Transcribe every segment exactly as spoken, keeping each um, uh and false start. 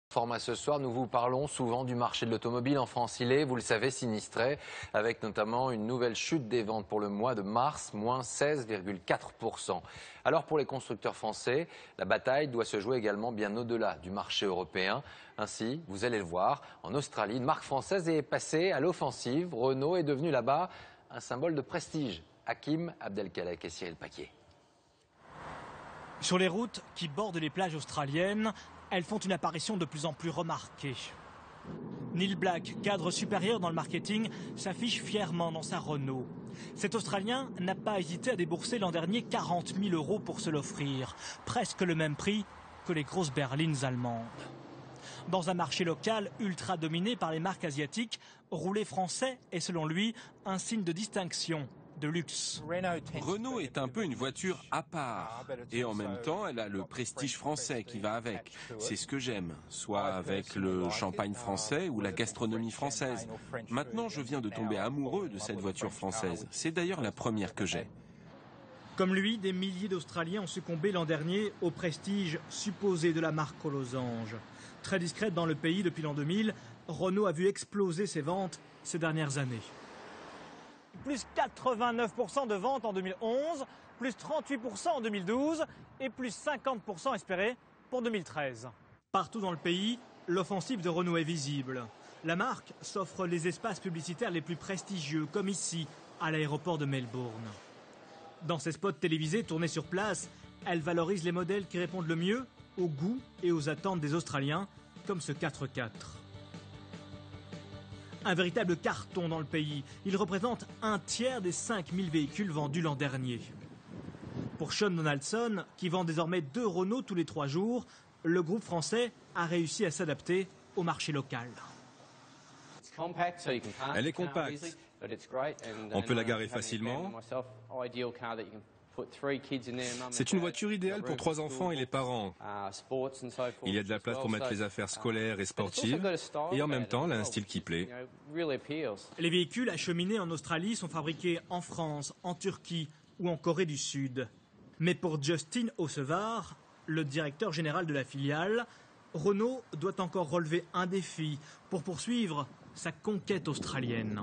Format ce soir, nous vous parlons souvent du marché de l'automobile en France. Il est, vous le savez, sinistré, avec notamment une nouvelle chute des ventes pour le mois de mars, moins seize virgule quatre pour cent. Alors pour les constructeurs français, la bataille doit se jouer également bien au-delà du marché européen. Ainsi, vous allez le voir, en Australie, une marque française est passée à l'offensive. Renault est devenu là-bas un symbole de prestige. Hakim Abdelkalek et Cyril Paquier. Sur les routes qui bordent les plages australiennes, elles font une apparition de plus en plus remarquée. Neil Black, cadre supérieur dans le marketing, s'affiche fièrement dans sa Renault. Cet Australien n'a pas hésité à débourser l'an dernier quarante mille euros pour se l'offrir, presque le même prix que les grosses berlines allemandes. Dans un marché local ultra dominé par les marques asiatiques, rouler français est selon lui un signe de distinction, de luxe. Renault est un peu une voiture à part et en même temps elle a le prestige français qui va avec. C'est ce que j'aime, soit avec le champagne français ou la gastronomie française. Maintenant je viens de tomber amoureux de cette voiture française. C'est d'ailleurs la première que j'ai. Comme lui, des milliers d'Australiens ont succombé l'an dernier au prestige supposé de la marque aux losanges. Très discrète dans le pays depuis l'an deux mille, Renault a vu exploser ses ventes ces dernières années. Plus quatre-vingt-neuf pour cent de ventes en deux mille onze, plus trente-huit pour cent en deux mille douze et plus cinquante pour cent espéré pour deux mille treize. Partout dans le pays, l'offensive de Renault est visible. La marque s'offre les espaces publicitaires les plus prestigieux, comme ici, à l'aéroport de Melbourne. Dans ses spots télévisés tournés sur place, elle valorise les modèles qui répondent le mieux au goût et aux attentes des Australiens, comme ce quatre quatre. Un véritable carton dans le pays. Il représente un tiers des cinq mille véhicules vendus l'an dernier. Pour Sean Donaldson, qui vend désormais deux Renault tous les trois jours, le groupe français a réussi à s'adapter au marché local. Elle est compacte. On peut la garer facilement. C'est une voiture idéale pour trois enfants et les parents. Il y a de la place pour mettre les affaires scolaires et sportives, et en même temps, elle a un style qui plaît. Les véhicules acheminés en Australie sont fabriqués en France, en Turquie ou en Corée du Sud. Mais pour Justin Ossevar, le directeur général de la filiale, Renault doit encore relever un défi pour poursuivre sa conquête australienne.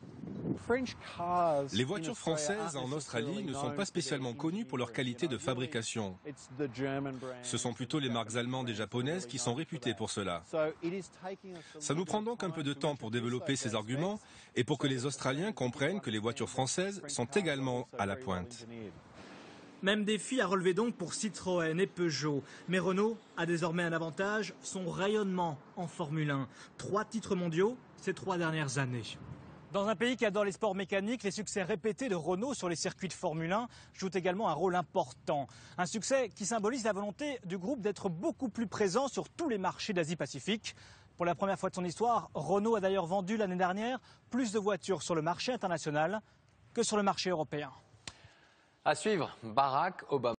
Les voitures françaises en Australie ne sont pas spécialement connues pour leur qualité de fabrication. Ce sont plutôt les marques allemandes et japonaises qui sont réputées pour cela. Ça nous prend donc un peu de temps pour développer ces arguments et pour que les Australiens comprennent que les voitures françaises sont également à la pointe. Même défi à relever donc pour Citroën et Peugeot. Mais Renault a désormais un avantage, son rayonnement en Formule un. Trois titres mondiaux ces trois dernières années. Dans un pays qui adore les sports mécaniques, les succès répétés de Renault sur les circuits de Formule un jouent également un rôle important. Un succès qui symbolise la volonté du groupe d'être beaucoup plus présent sur tous les marchés d'Asie-Pacifique. Pour la première fois de son histoire, Renault a d'ailleurs vendu l'année dernière plus de voitures sur le marché international que sur le marché européen. À suivre, Barack Obama.